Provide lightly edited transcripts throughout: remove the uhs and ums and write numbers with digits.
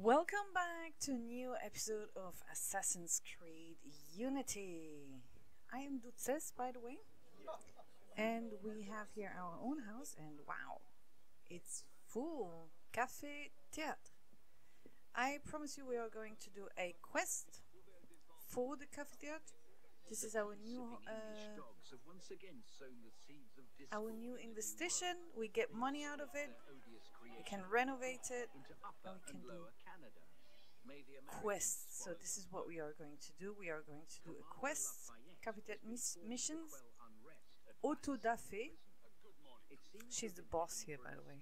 Welcome back to a new episode of Assassin's Creed Unity. I am Dutses, by the way, and we have here our own house, and wow, it's full. Café Théâtre. I promise you we are going to do a quest for the Café Théâtre. This is our new investigation. We get money out of it. We can renovate it, and we can do quests. So this is what we are going to do. We are going to do a quest, Café Théâtre missions. Autodafé. She's the boss here, by the way.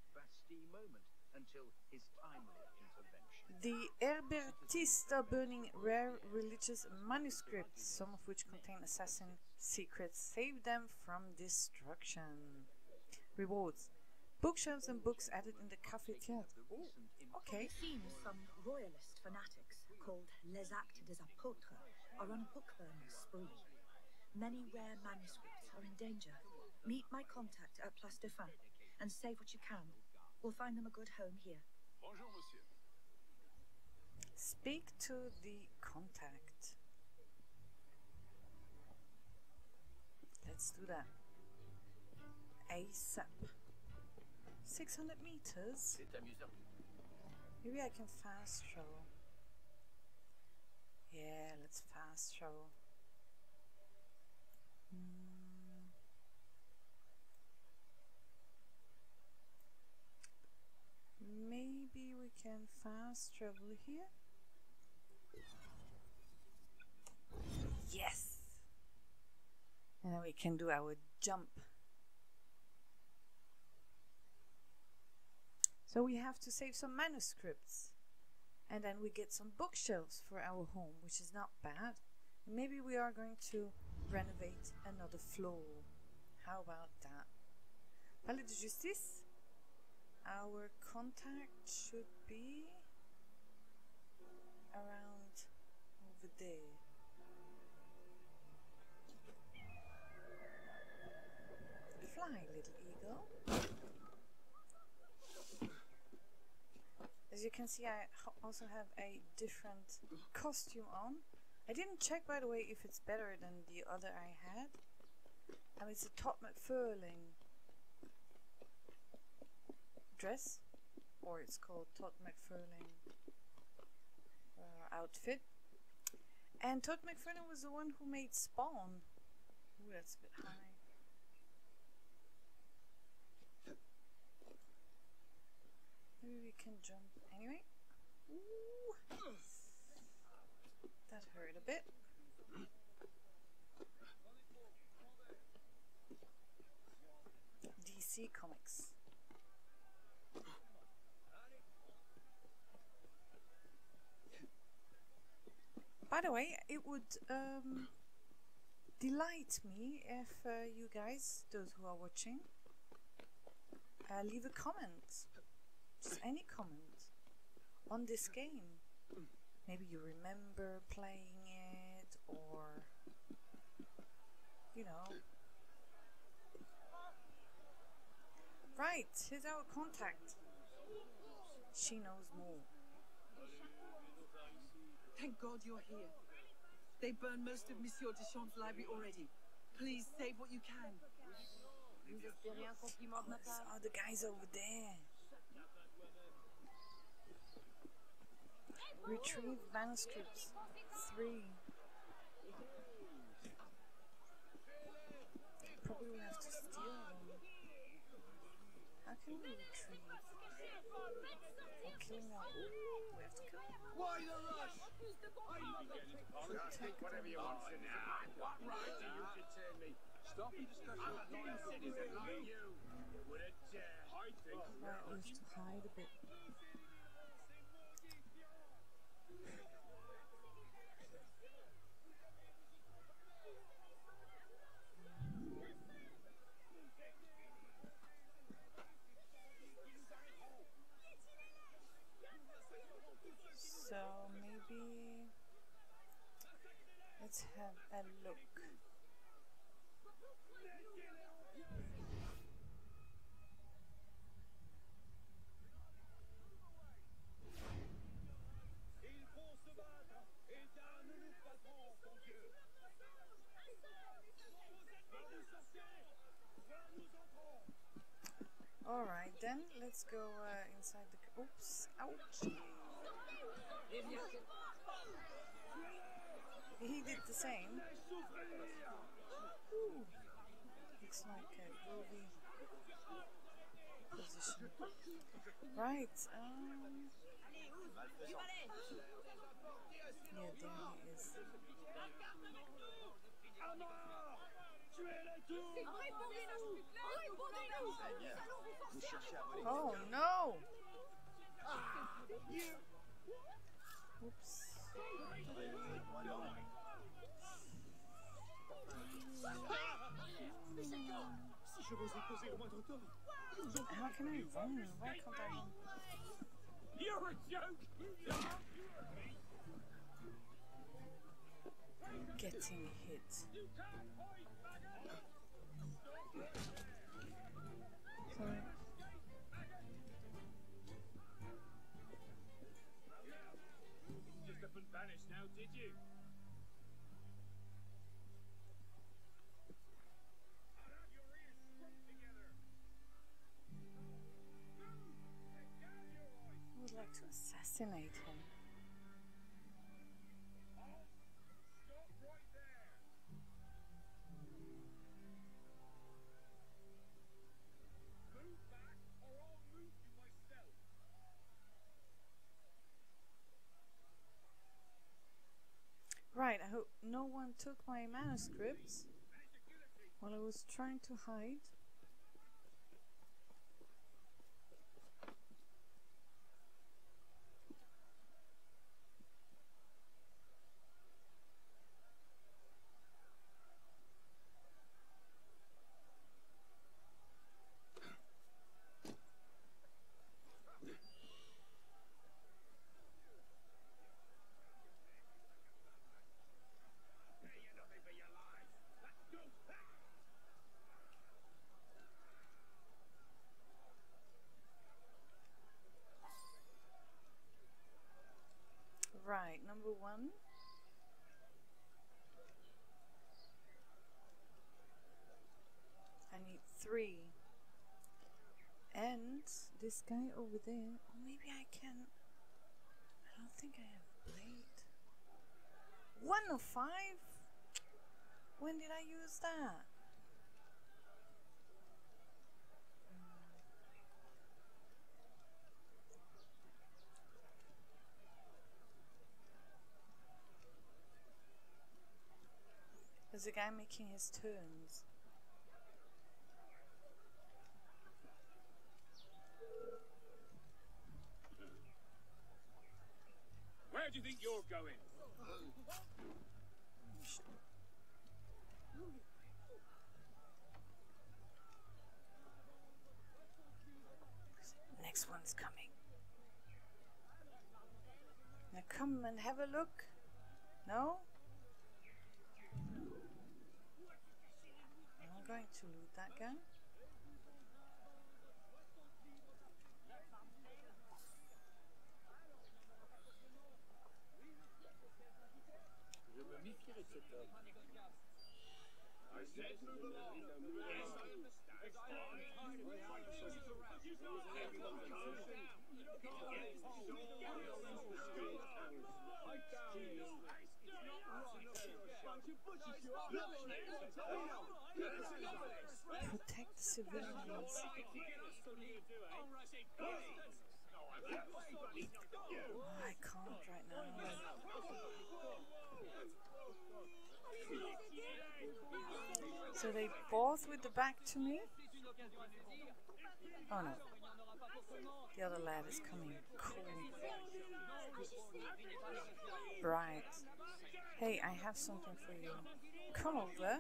The Hérbertistes are burning rare religious manuscripts, some of which contain assassin secrets. Save them from destruction. Rewards: bookshelves and books added in the Café Théâtre. Ooh, okay. It seems some royalist fanatics called Les Actes des Apôtres are on a book burning spree. Many rare manuscripts are in danger. Meet my contact at Place de Fin and save what you can. We'll find them a good home here. Bonjour, monsieur. Speak to the contact. Let's do that. ASAP. 600 meters? C'est amusant. Maybe I can fast travel. Yeah, let's fast travel. Maybe we can fast travel here. Yes! And then we can do our jump. So we have to save some manuscripts. And then we get some bookshelves for our home, which is not bad. Maybe we are going to renovate another floor. How about that? Palais de Justice. Our contact should be around over there. Fly, little eagle. As you can see, I also have a different costume on. I didn't check, by the way, if it's better than the other I had. And it's a Todd McFarlane dress, or it's called Todd McFarlane outfit. And Todd McFarlane was the one who made Spawn. Ooh, that's a bit high. Maybe we can jump anyway. Ooh. That hurt a bit. DC Comics. By the way, it would delight me if you guys, those who are watching, leave a comment. Just any comment on this game. Maybe you remember playing it, or you know. Right, here's our contact. She knows more. Thank God you're here. They burned most of Monsieur Deschamps' library already. Please save what you can. These are the guys over there. Retrieve manuscripts 3. Probably we have to steal them. How can we retrieve? Or killing them? Ooh, we have to kill them. Why the rush? Take whatever you want for now. What right do you detain me? Stop and discuss your citizen like you. Would it I think right, we have to hide a bit. So maybe let's have a look. again. Let's go inside the. Oops! Ouch! He did the same. Ooh. Looks like a groovy position. Right. Yeah, there he is. Oh no! Oops. How can I run? Why can't I run? You're a joke! Getting hit. Sorry. Just up and vanished now, did you? I would like to assassinate him. Right, I hope no one took my manuscripts while I was trying to hide. Right, number one. I need 3. And this guy over there. Or maybe I can. I don't think I have blade. 1 of 5? When did I use that? There's a guy making his turns. Where do you think you're going? Next one's coming. Now come and have a look. No? I'm going to loot that guy. Je me méfierais de cet homme. I said, yes, I Protect the civilians. Oh, I can't right now. So they both with the back to me? Oh no. The other lad is coming. Cool. Right. Hey, I have something for you. Come over.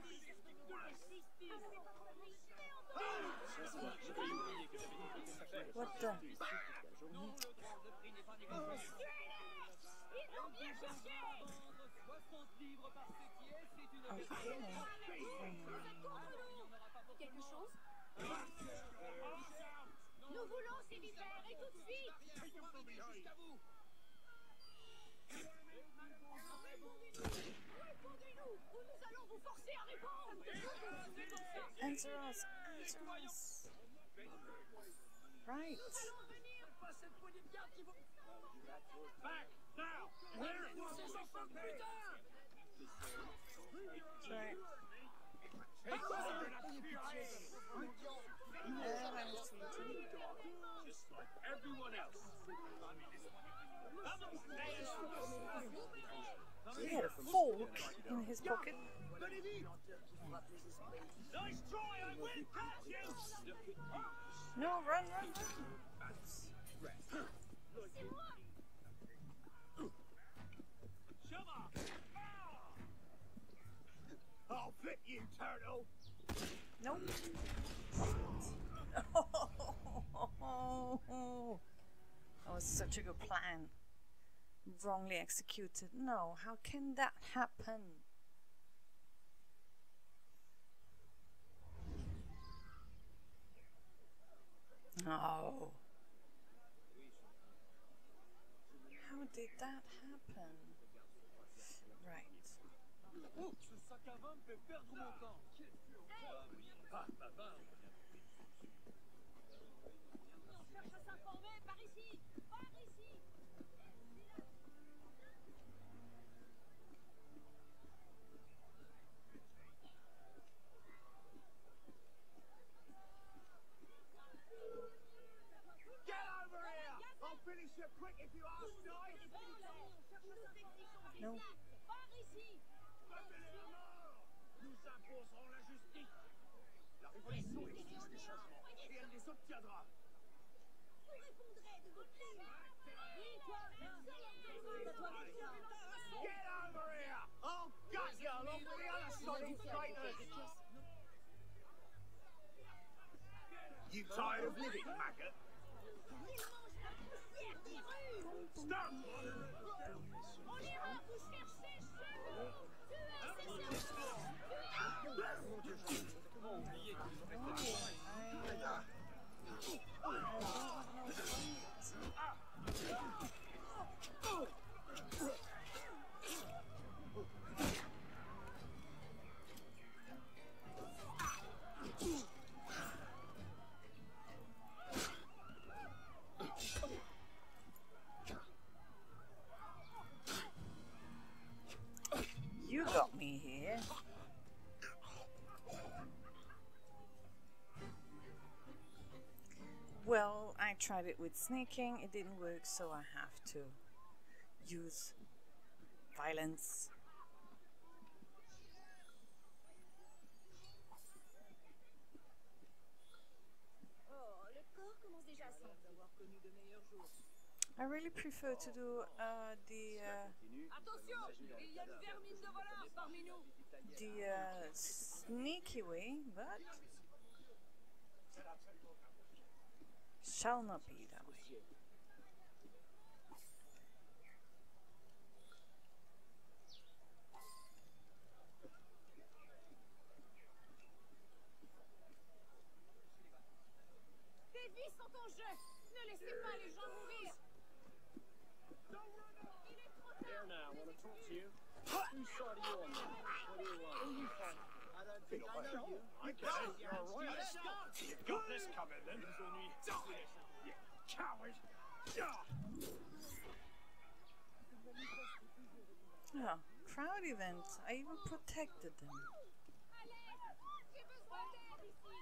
What the? Okay. Quelque chose? Nous voulons ces vipères et tout de suite! Répondez-nous ou nous allons vous forcer à répondre! Answer us! Answer us! Right. Back now! Here! Right. Just like everyone else. He had a fork in his pocket. Nice try, I will catch you! No, run, run, run. Shove up! I'll fit you, turtle! Nope. That was such a good plan. Wrongly executed. No, how can that happen? No. How did that happen? Right. Oh, ce sac à vin me fait perdre mon temps. Ah, ma vin. On cherche à s'informer, par ici. Par ici. Get over here! I'll finish you quick if you ask nice! No. Par ici. Mettez-les à mort! Nous imposerons la justice! La révolution exige des changements, et elle les obtiendra! Vous répondrez de vos crimes. Oui, toi, Get over here! I'll gut you along with the other sodding traitors! You tired of living, maggot? Stop! On ira vous chercher You got me here. Well, I tried it with sneaking, it didn't work, so I have to use violence. Oh, le corps commence déjà à sentir. I really prefer to do Attention, il y a une vermine de voleurs parmi nous. the sneaky way, but shall not be that way. Des vies sont en jeu. Ne laissez pas les gens mourir. Il est trop tard. Here now, want to talk to you? Whose side are you on then? What do you want? I don't think I know you. I get it, you're a royalist. You've got this coming then. You coward! Oh, crowd event. I even protected them. Allez, j'ai besoin d'aide ici.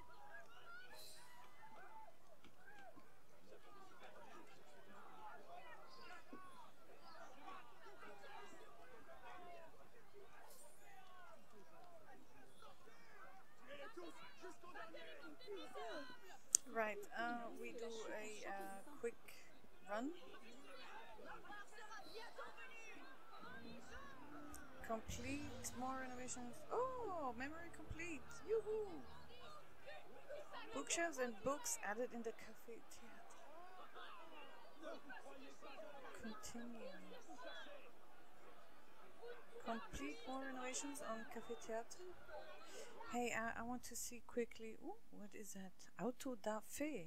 Right, we do a quick run. Complete more renovations. Oh, memory complete. Yoo-hoo! Bookshelves and books added in the Café Théâtre. Continue. Complete more renovations on Café Théâtre. Hey, I want to see quickly. Ooh, what is that? Auto da fé.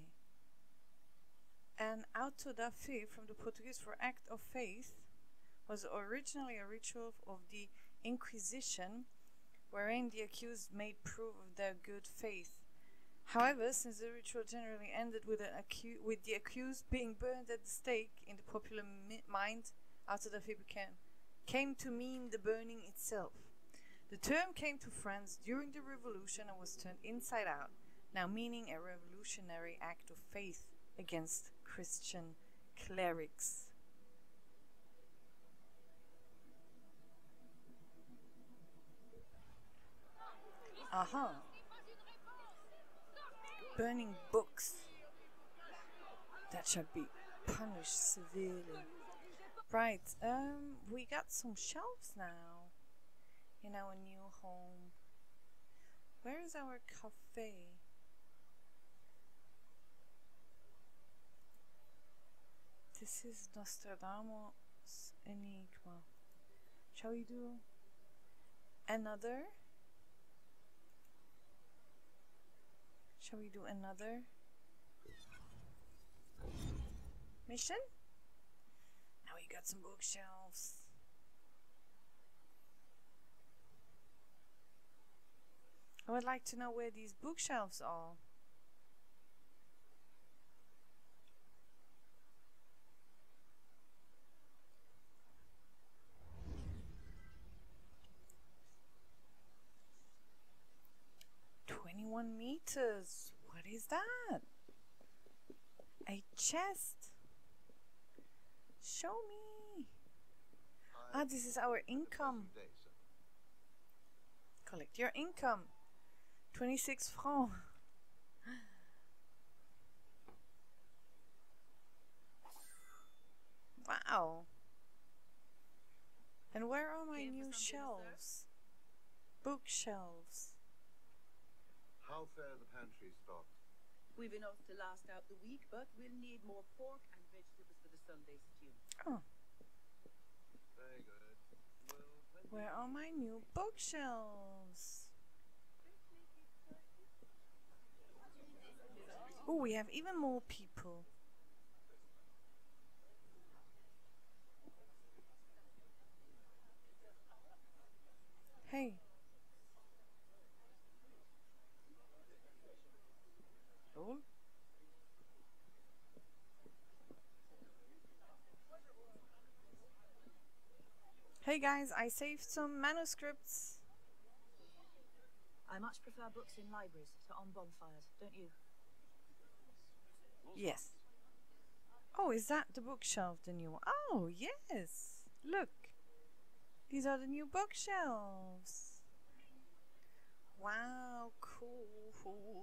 An auto da fé from the Portuguese for act of faith was originally a ritual of the Inquisition wherein the accused made proof of their good faith. However, since the ritual generally ended with the accused being burned at the stake, in the popular mind, after the figure came to mean the burning itself. The term came to France during the Revolution and was turned inside out, now meaning a revolutionary act of faith against Christian clerics. Aha. Burning books. That should be punished severely. Right, we got some shelves now in our new home. Where is our cafe? This is Nostradamus Enigma. Shall we do another? Shall we do another mission? Now we got some bookshelves. I would like to know where these bookshelves are. $21 meters. What is that? A chest. Show me. Ah, this is our income. Collect your income. 26 francs. Wow. And where are my new shelves? Bookshelves. How fare the pantry stock? We've enough to last out the week, but we'll need more pork and vegetables for the Sunday stew. Oh. Very good. Where are my new bookshelves? Oh, we have even more people. Hey. Oh. Hey guys, I saved some manuscripts. I much prefer books in libraries to on bonfires, don't you? Yes. Oh, is that the bookshelf, the new one? Oh, yes. Look. These are the new bookshelves. Wow, cool.